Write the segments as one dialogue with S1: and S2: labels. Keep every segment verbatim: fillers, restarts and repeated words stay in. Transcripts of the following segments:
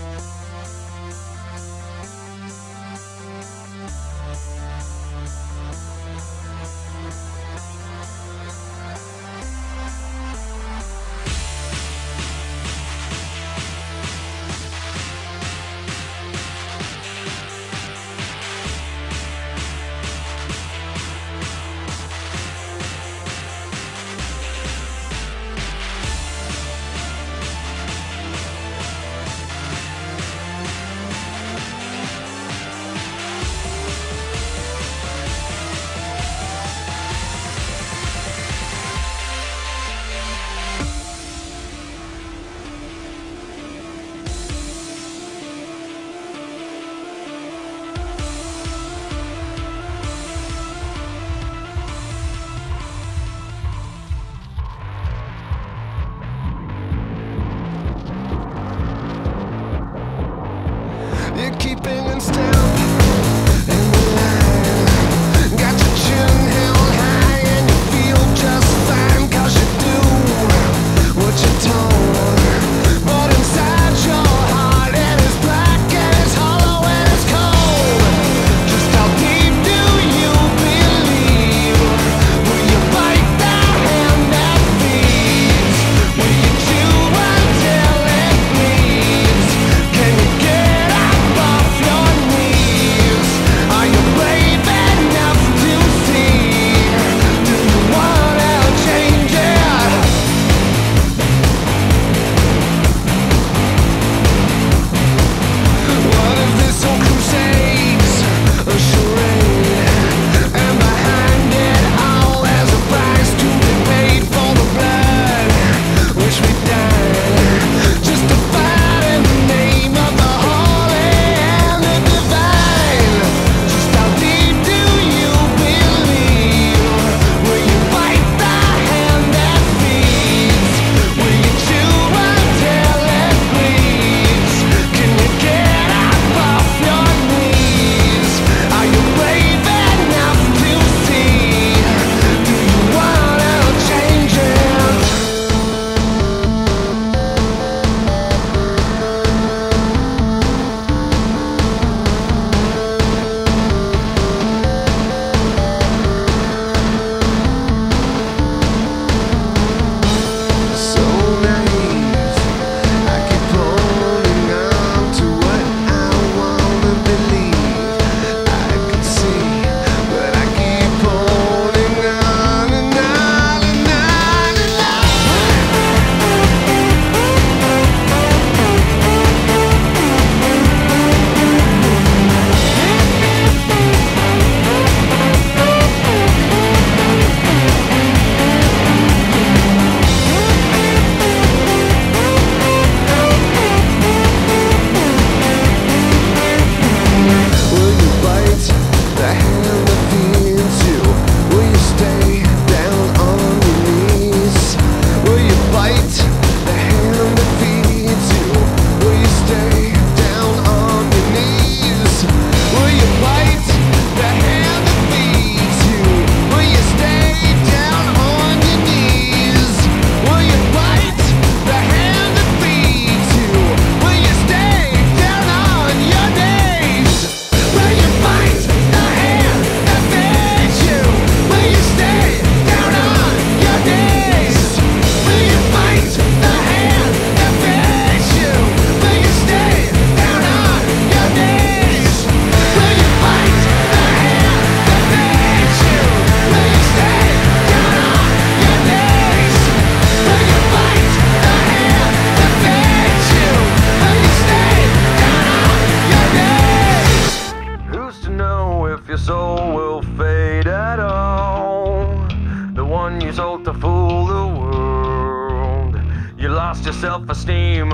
S1: lost your self-esteem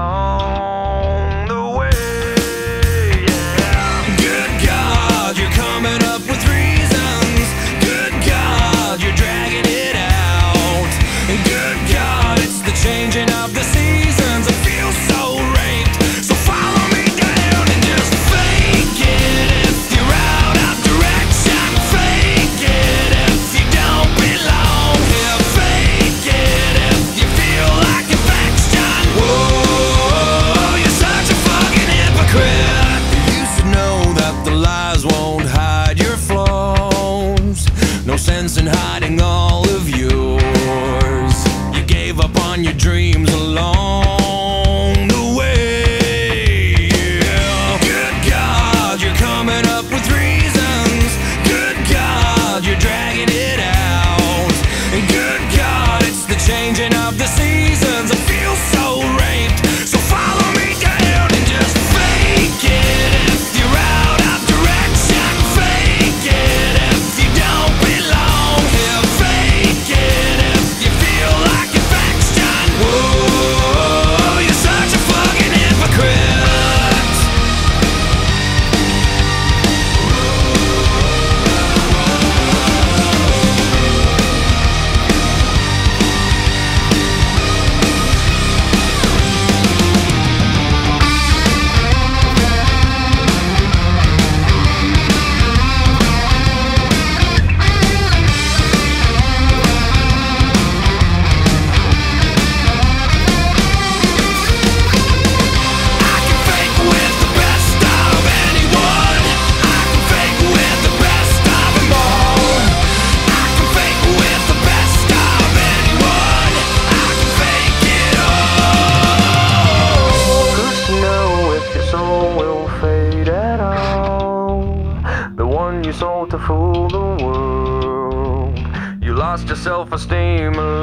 S1: along the way. Yeah. Good God, you're coming up with reasons. Good God, you're dragging it out. Good God, it's the changing of the seasons. I feel so raped, so follow me down and just fake it if you're out of direction. Fake it if you don't belong here. Fake it if you feel like affection. Whoa. your dreams along the way. Yeah. Good God, you're coming up with reasons. Good God, you're dragging it out. And good God, it's the changing of the seasons. I feel so raped, so follow me down and just fake it if you're out of direction. Fake it if you don't belong here. Fake it if you feel like affection. Whoa, you're such a fucking hypocrite. You sold to fool the world. You lost your self-esteem